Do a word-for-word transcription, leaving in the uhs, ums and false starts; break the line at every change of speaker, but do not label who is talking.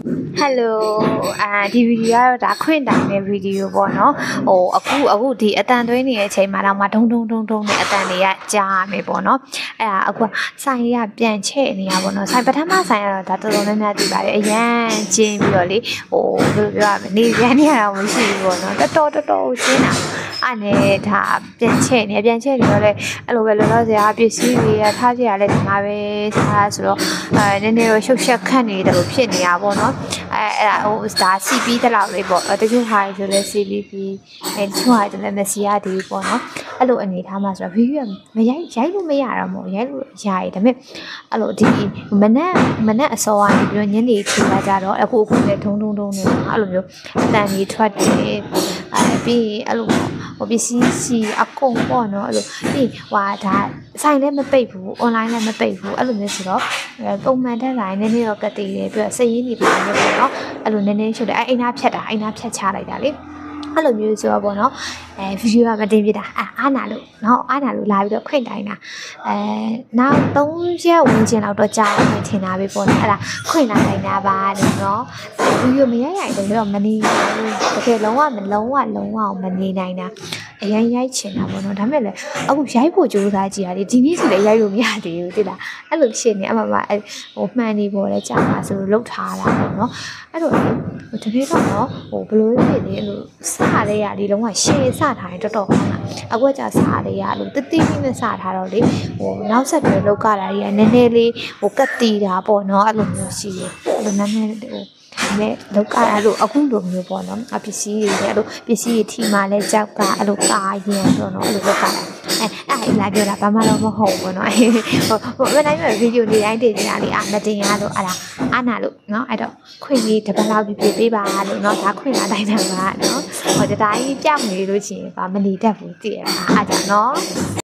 Hello အာဒီဗီဒီယိုကတော့ဒါခွင့်တိုင်တဲ့ဗီဒီယိုပေါ့နော်ဟိုအခုအခုဒီအတန်သွင်းနေတဲ့အချိန်မှာတော့မှဒုံဒုံဒုံဒုံနဲ့အတန်တွေကကြားရမယ်ပေါ့နော်အဲ့ဒါအခုဆိုင်ရပြန်ချဲ့နေရပေါ့နော်ဆိုင်ပထမဆိုင်ကတော့ဒါတော်တော်များများသိပါတယ်အရန်ကျင်းပြီးတော့လေဟိုဘယ်လိုပြောရမလဲနေရန်နေရတာမရှိဘူးပေါ့နော်တော်တော်တော်တော်ကျင်းတာအဲ့နဲ့ဒါပြန်ချဲ့နေပြန်ချဲ့နေတော့လေအဲ့လိုပဲလောလောဆယ်ကပစ္စည်းတွေကထားကြရလဲဒီမှာပဲထားဆိုတော့အဲနည်းနည်းတော့ရှုပ်ရှက်ခတ်နေတယ်လို့ဖြစ်နေတာပေါ့နော်အဲအဲ့ဒါဟိုဒါစီပီးတလောက်လေးပေါ့တချို့ဟာဆိုလဲစီပီးပြီးအဲတချို့ဟာဆိုလဲမစီရသေးဘူးပေါ့နော်အဲ့လိုအနေထားမှာဆိုတော့ဗီဒီယိုမရိုက်ရိုက်လို့မရတော့မို့ရိုက်လို့ရရတယ်ဒါပေမဲ့အဲ့လိုဒီမနက်မနက်အစောကနေပြီးတော့ညနေထိလာကြတော့အခုအခုလည်းထုံထုံထုံနေအဲ့လိုမျိုးအတန်ကြီးထွက်တယ်အဲပြီးအဲ့လိုဟိုပစ္စည်းစီအကုန်ပေါ့နော်အဲ့လိုပြီးဟွာဒါဆိုင်လည်းမပိတ်ဘူး online လည်းမပိတ်ဘူးအဲ့လိုမျိုးဆိုတော့ပုံမှန်တဲ့ line နည်းနည်းတော့ကတိတယ်ပြီးတော့စိတ်ရင်းနေပါမျိုးပေါ့နော်အဲ့လိုနည်းနည်းရှုပ်တယ်အဲ့အိမ်သားဖြတ်တာအိမ်သားဖြတ်ချလိုက်တာလေအဲ့လိုမျိုးဆိုတော့ပေါ့နော်အဲဗီဒီယိုကမတင်ပြတာအာအားနာလို့နော်အားနာလို့လာပြီးတော့ခွင့်တိုင်းတာအဲနောက်သုံးရက်ဝင်ကျင်လောက်တော့ကြာတယ်ထင်တာပဲပေါ့နော်အဲ့ဒါခွင့်လာတိုင်းတာပါလို့နော်ဗီဒီယိုမရိုက်ရိုက်တော့မနေဘူးတကယ်လုံးဝမလုံးဝလုံးဝမနေနိုင်တာအရင်ရိုက်ချင်တာပေါ့နော်ဒါပေမဲ့လည်းအခုရိုက်ဖို့ကြိုးစားကြည့်ရတယ်ဒီနေ့စီလည်းရိုက်လို့မရသေးဘူးတိလားအဲ့လိုဖြစ်နေအမှမအဲ့ဟိုမှန်နေပေါ်လဲကြာမှာဆိုလို့လှုပ်ထားတာပေါ့နော်အဲ့တော့ဟိုတကယ်တော့နော်ဟိုဘလို့ဖြစ်နေလို့စရဲရဒီလုံးဝရှည်စထားရင်တော်တော်ကောင်းတာအခုကကြာစရဲရလို့တတိတိနဲ့စထားတော့လေဟိုနောက်ဆက်တွဲလောက်ကတာကြီးကနည်းနည်းလေးဟိုကတ်တီတာပေါ့နော်အဲ့လိုမျိုးရှိတယ်အဲ့လိုနည်းနည်းဟိုနဲ့လောက်ကအဲ့လိုအခုလိုမျိုးပေါ့နော်အပစ္စည်းတွေအဲ့လိုပစ္စည်းတွေထီမှလဲကြောက်ကအဲ့လိုကာရင်ဆိုတော့အဲ့လိုလောက်ကတာအဲအဲ့လာပြောတာဘာမှတော့မဟုတ်ဘူးနော်ဟိုဟိုမနိုင်မဲ့ဗီဒီယိုလေးတိုင်းတင်နေတာလေအာမတင်ရလို့အဲ့ဒါအာနာလို့နော်အဲ့တော့ခွင့်လေးတစ်ပတ်လောက်ပြပြပေးပါလို့နော်ဒါခွင့်လာတိုင်းတာပါနော်ဟိုတတိုင်းပြောင်းနေလို့ရှိရင်ဗာမနေတတ်ဘူးတည်ရပါအားကြောင့်နော်